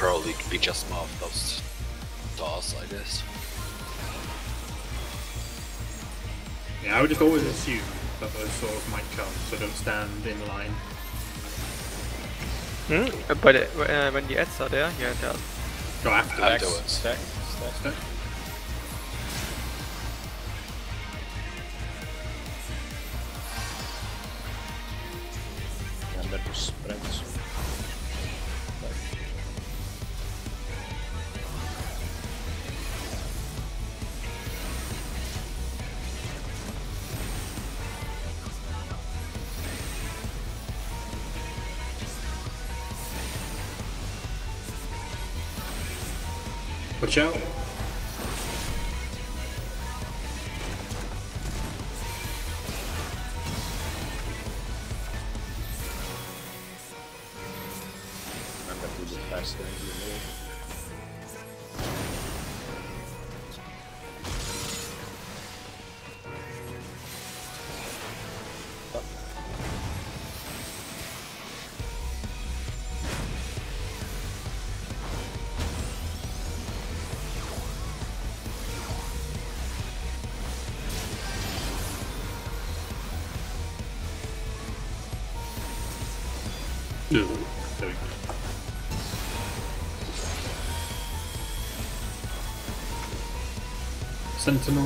probably be just more of those doors, I guess. Yeah, I would just always assume that those swords might come, so don't stand in line. But when the ads are there, yeah, they're... Go after Afterwards. Stack. Stack. Remember to spread. Watch out. Remember to do faster in the middle. No. There we go. Sentinel.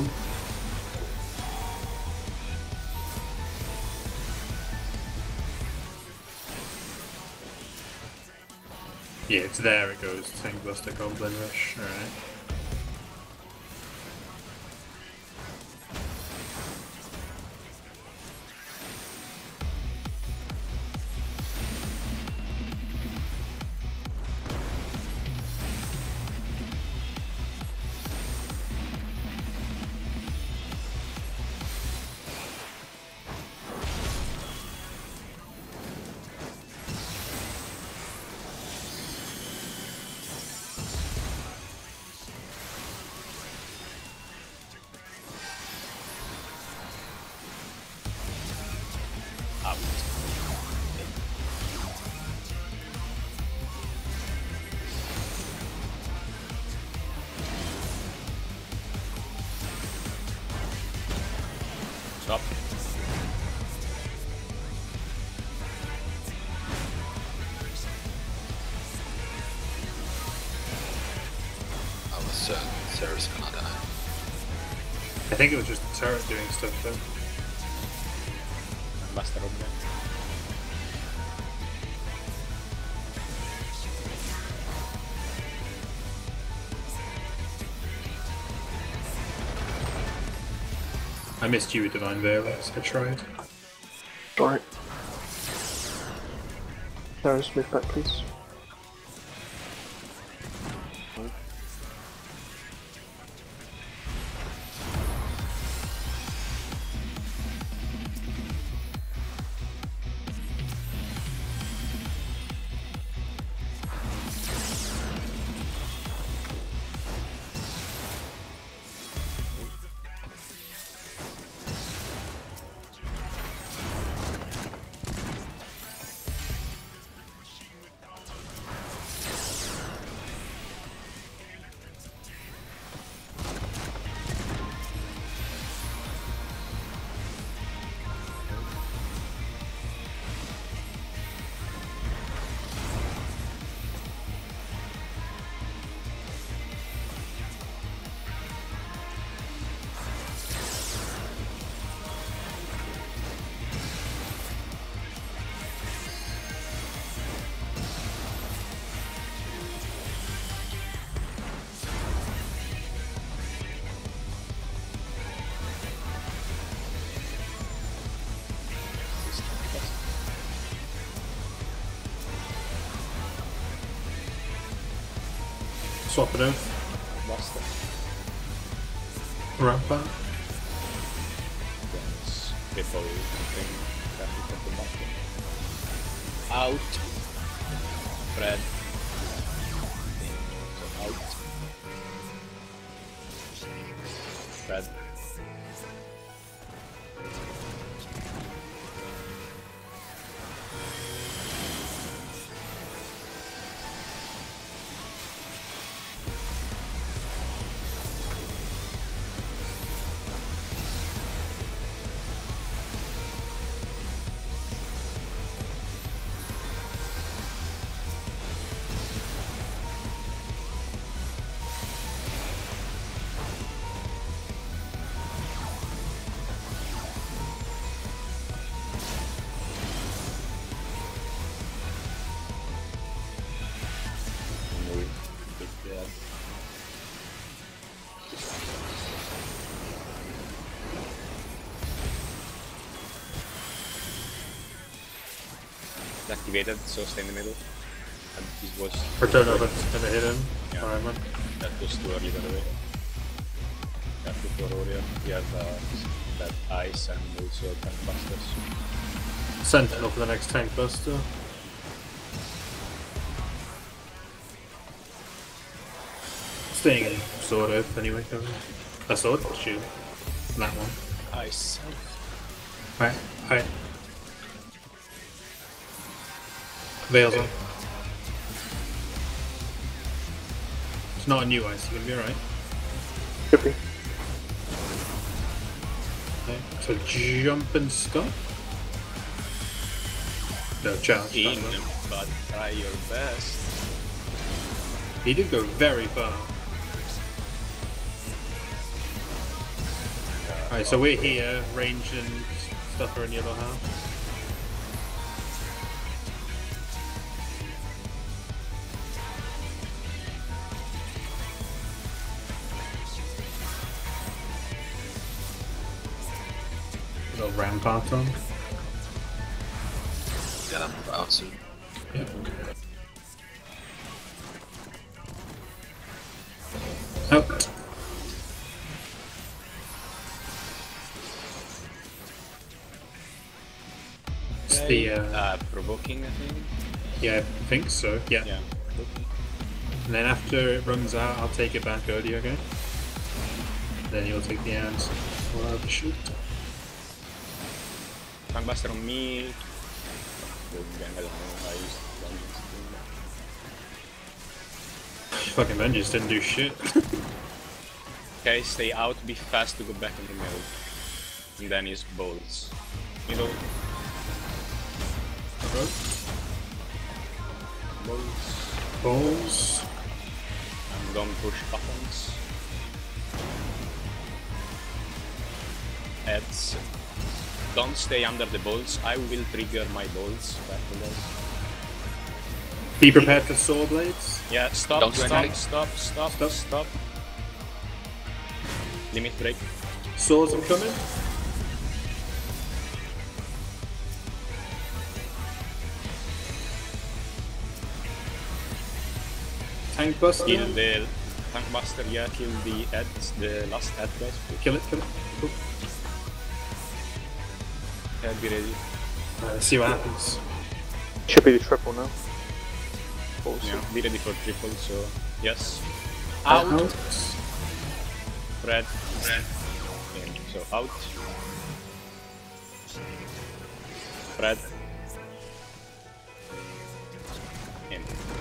Yeah, it's there it goes. Tank Buster Goblin Rush. Alright. Stop. I was certain Sarah's gonna die. I think it was just the turret doing stuff though. Master of Net. I missed you with Divine Veil, I tried. Alright. Darius, move back please. Swap it out. Master. Rampart. Yes. Triple thing. Traffic of the market. Out. Fred. So out. Fred. activated, so stay in the middle. And this was Return over and hit him. Yeah. Environment. that was too early by the way. Yeah, before Orion, we have that ice and also tank busters. Sentinel for the next tank buster. Staying in sword oath anyway, Kevin. A sword? Shield. That one. Ice. Alright, alright. Veils on. It's not a new ice, you're gonna be alright. Should be. Okay, so jump and stop. No, charge. In, that's right. but try your best. He did go very far. Alright, so we're here, range and stuff are in the other half. Little rampart on. Get him out soon. Yeah. Out. It's the provoking, I think. yeah, I think so. Yeah. Yeah. And then after it runs out, I'll take it back Odie, okay? Then you'll take the ants. We'll have the shoot. Tank buster on me. Again, I don't know. I used vengeance. Fucking Vengeance didn't do shit. Okay, stay out, be fast to go back in the middle. And then use bolts. Middle. Bolts. Balls. And don't push buttons. Heads. Don't stay under the bolts. I will trigger my bolts. Back to those. Be prepared for saw blades. Yeah, stop, Don't stop, panic. stop, stop, Stop. stop. Limit break. Swords are coming. Tank buster. Kill the tank buster, yeah, kill the heads, the last head guys. Kill it, kill it. Cool. Head be ready. Let's see what happens. Should be the triple now. Balls. Yeah, be ready for triple, so yes. Out. Red. In. So out. Red. In.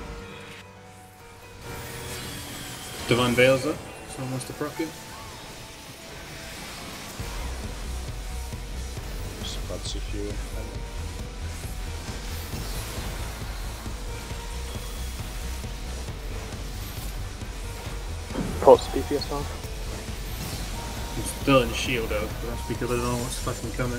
Divine Veils up. Someone wants to proc it. Spots if you Pulse BPS on. I'm still in shield oath, but that's because I don't know what's fucking coming.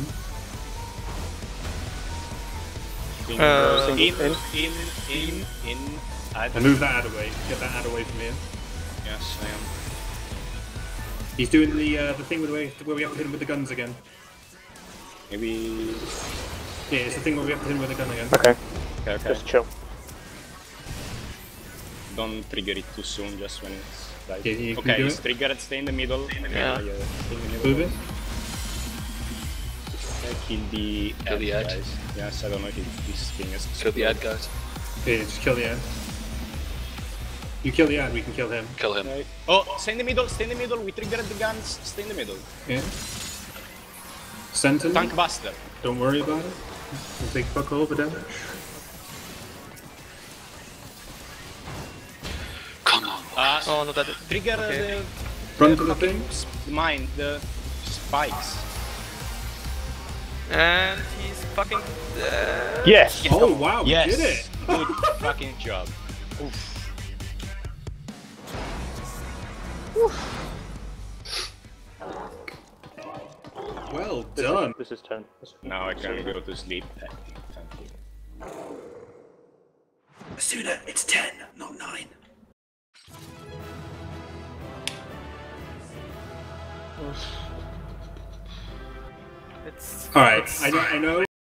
in. Add. And move that ad away. Get that ad away from here. Yes, I am. He's doing the thing where we have to hit him with the guns again. Maybe. Yeah, it's the thing where we have to hit him with the gun again. Okay, Okay. just chill. Don't trigger it too soon, just when it's right. Yeah, you can Okay, do it's it. triggered, stay in the middle. Yeah. Stay in the middle. Move it. Kill the Kill the ad. guys. Yes, I don't know if this thing is. Kill the ad guys. Yeah, just kill the ad. You kill the ad, we can kill him. Kill him. Right. Oh, stay in the middle, stay in the middle. We triggered the guns, stay in the middle. Yeah. Sentinel. Tank buster. Don't worry about it. We'll take fuck all the damage. Come on. Oh, no, that. Trigger Okay. Run to the thing. the spikes. And he's fucking. Yes! Oh wow, we Yes. did it! Good fucking job. Oof. Well done. This is 10. Now I can go to sleep. Thank you. Asuna, it's 10, not 9. It's. Alright, I know